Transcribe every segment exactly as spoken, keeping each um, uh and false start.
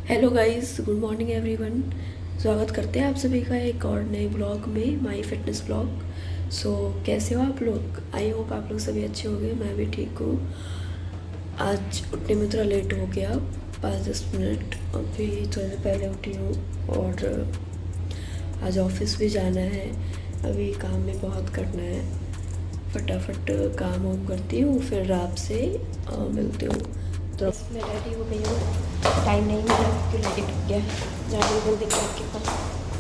Hello guys, good morning everyone. स्वागत करते हैं आप सभी का एक और नए ब्लॉग में, माई फिटनेस ब्लॉग। सो कैसे हो आप लोग? आई होप आप लोग सभी अच्छे होंगे। मैं भी ठीक हूँ। आज उठने में थोड़ा लेट हो गया, पाँच दस मिनट अभी थोड़ी देर पहले उठी हूँ। और आज ऑफिस भी जाना है, अभी काम में बहुत करना है। फटाफट काम वाम करती हूँ, फिर आपसे मिलती हूँ। तो मैं रेडी हो गई हूँ, टाइम नहीं मिला क्योंकि लेट हो गया। जाने जल्दी आपके पास।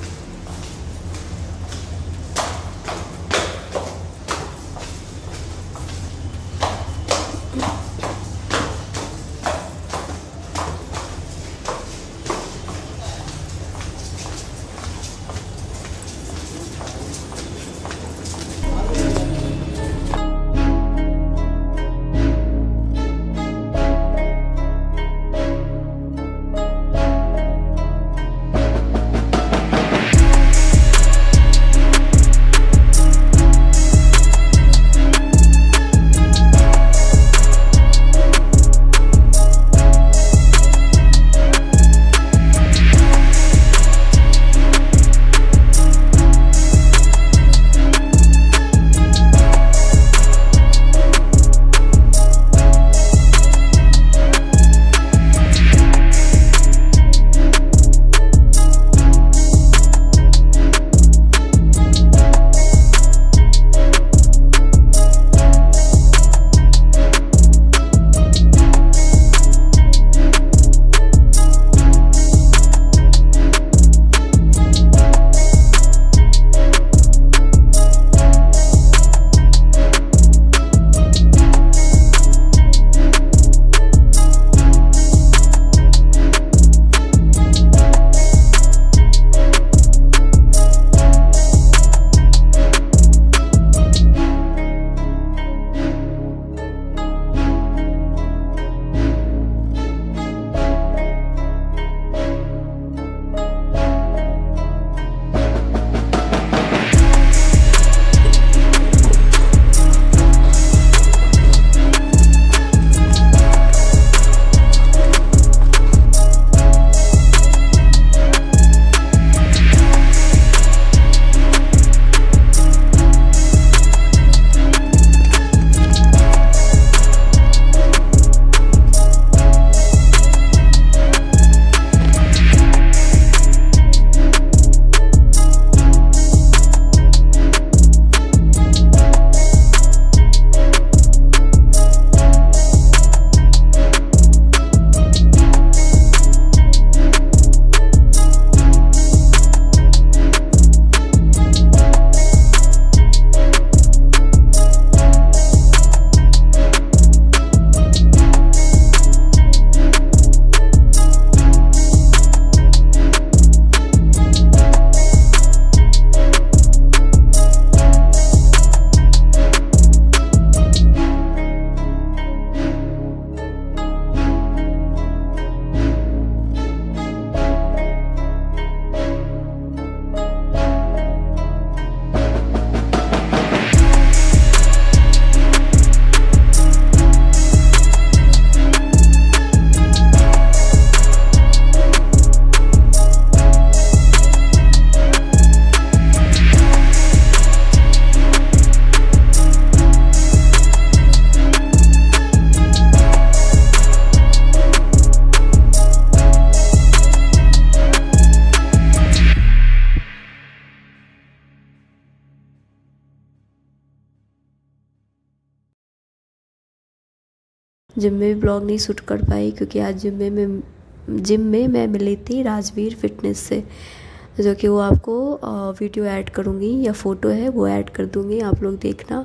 जिम में भी ब्लॉग नहीं शूट कर पाई क्योंकि आज जिम में मैं जिम में मैं मिली थी राजवीर फिटनेस से, जो कि वो आपको वीडियो ऐड करूँगी या फ़ोटो है वो ऐड कर दूँगी, आप लोग देखना।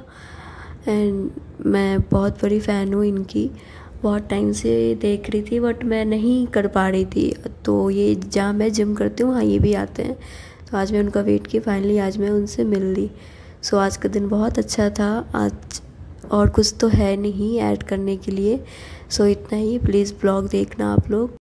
एंड मैं बहुत बड़ी फ़ैन हूँ इनकी, बहुत टाइम से देख रही थी बट मैं नहीं कर पा रही थी। तो ये जहाँ मैं जिम करती हूँ हाँ ये भी आते हैं, तो आज मैं उनका वेट की, फाइनली आज मैं उनसे मिल ली। सो आज का दिन बहुत अच्छा था। आज और कुछ तो है नहीं ऐड करने के लिए। सो इतना ही, प्लीज़ ब्लॉग देखना आप लोग।